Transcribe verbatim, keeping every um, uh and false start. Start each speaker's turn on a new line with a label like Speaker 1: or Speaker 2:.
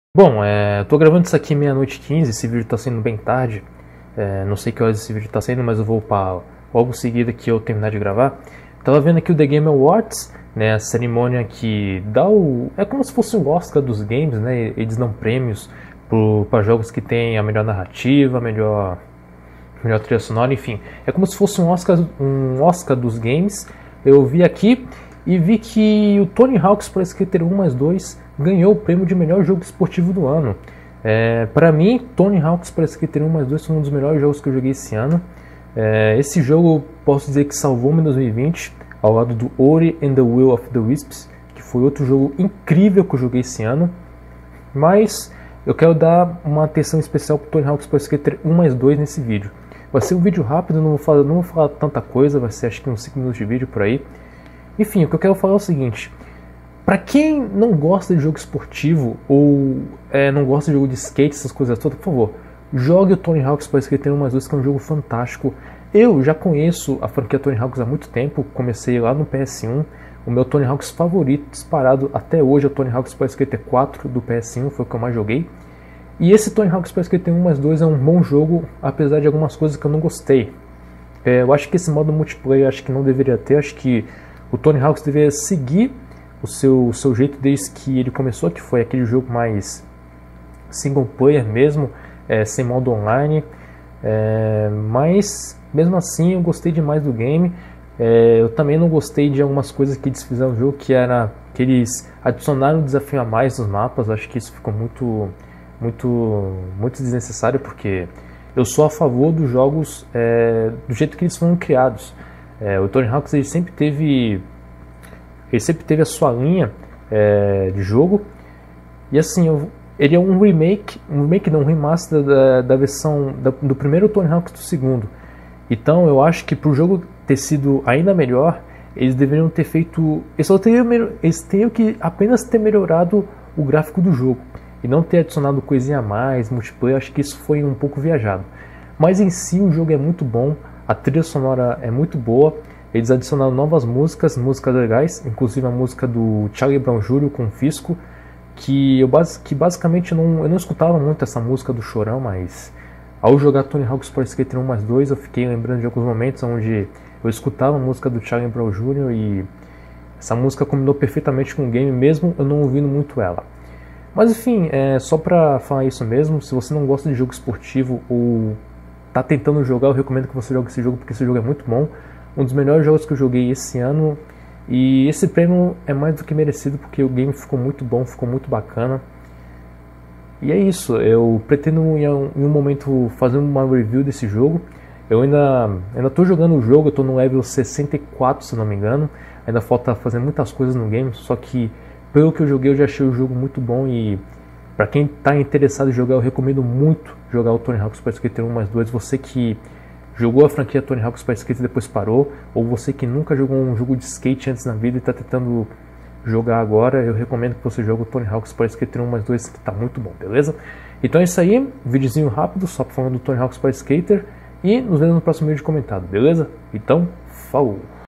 Speaker 1: Bom, é, tô gravando isso aqui meia-noite e quinze, esse vídeo tá sendo bem tarde, é, não sei que horas esse vídeo tá saindo, mas eu vou upar logo em seguida que eu terminar de gravar. Tava vendo aqui o The Game Awards, né, a cerimônia que dá o... é como se fosse um Oscar dos games, né, eles dão prêmios para jogos que tem a melhor narrativa, a melhor, melhor trilha sonora, enfim. É como se fosse um Oscar, um Oscar dos games. Eu vi aqui e vi que o Tony Hawk's Pro Skater um mais dois ganhou o prêmio de melhor jogo esportivo do ano. É, para mim, Tony Hawk's Pro Skater um mais dois foi um dos melhores jogos que eu joguei esse ano. É, esse jogo, posso dizer que salvou-me em dois mil e vinte, ao lado do Ori and the Will of the Wisps, que foi outro jogo incrível que eu joguei esse ano. Mas eu quero dar uma atenção especial para o Tony Hawk's Pro Skater um mais dois nesse vídeo. Vai ser um vídeo rápido, não vou falar, não vou falar tanta coisa, vai ser acho que uns cinco minutos de vídeo por aí. Enfim, o que eu quero falar é o seguinte: para quem não gosta de jogo esportivo ou é, não gosta de jogo de skate, essas coisas todas, por favor, jogue o Tony Hawk's Pro Skater um mais dois, que é um jogo fantástico. Eu já conheço a franquia Tony Hawk's há muito tempo, comecei lá no P S um. O meu Tony Hawk's favorito, disparado até hoje, é o Tony Hawk's Pro Skater quatro do P S um, foi o que eu mais joguei. E esse Tony Hawk's Pro Skater um mais dois é um bom jogo, apesar de algumas coisas que eu não gostei. É, eu acho que esse modo multiplayer acho que não deveria ter, acho que o Tony Hawk's deveria seguir o seu, o seu jeito desde que ele começou, que foi aquele jogo mais single player mesmo, é, sem modo online. É, mas mesmo assim eu gostei demais do game. É, eu também não gostei de algumas coisas que eles fizeram no jogo, que era que eles adicionaram um desafio a mais nos mapas. Acho que isso ficou muito, muito, muito desnecessário, porque eu sou a favor dos jogos é, do jeito que eles foram criados. É, o Tony Hawk's ele sempre teve ele sempre teve a sua linha é, de jogo, e assim, eu, ele é um remake, um remake não, um remaster da, da versão da, do primeiro Tony Hawk's do segundo. Então eu acho que para o jogo ter sido ainda melhor, eles deveriam ter feito, eles só teriam, eles teriam que apenas ter melhorado o gráfico do jogo e não ter adicionado coisinha a mais, multiplayer. Acho que isso foi um pouco viajado, mas em si o jogo é muito bom, a trilha sonora é muito boa. Eles adicionaram novas músicas, músicas legais, inclusive a música do Charlie Brown Júnior com Fisco, que eu que basicamente não, eu não escutava muito essa música do Chorão, mas ao jogar Tony Hawk's Pro Skater um mais dois eu fiquei lembrando de alguns momentos onde eu escutava a música do Charlie Brown Júnior e essa música combinou perfeitamente com o game, mesmo eu não ouvindo muito ela. Mas enfim, é só pra falar isso mesmo. Se você não gosta de jogo esportivo ou tá tentando jogar, eu recomendo que você jogue esse jogo, porque esse jogo é muito bom. Um dos melhores jogos que eu joguei esse ano, e esse prêmio é mais do que merecido, porque o game ficou muito bom, ficou muito bacana. E é isso, eu pretendo em um, em um momento fazer uma review desse jogo. Eu ainda ainda tô jogando o jogo, eu tô no level sessenta e quatro, se não me engano. Ainda falta fazer muitas coisas no game, só que pelo que eu joguei eu já achei o jogo muito bom. E para quem tá interessado em jogar, eu recomendo muito jogar o Tony Hawk's Pro Skater um mais dois. Você que jogou a franquia Tony Hawk's Pro Skater e depois parou, ou você que nunca jogou um jogo de skate antes na vida e está tentando jogar agora, eu recomendo que você jogue o Tony Hawk's Pro Skater um mais dois, que está muito bom, beleza? Então é isso aí, videozinho rápido, só falando do Tony Hawk's Pro Skater, e nos vemos no próximo vídeo comentado, beleza? Então, falou!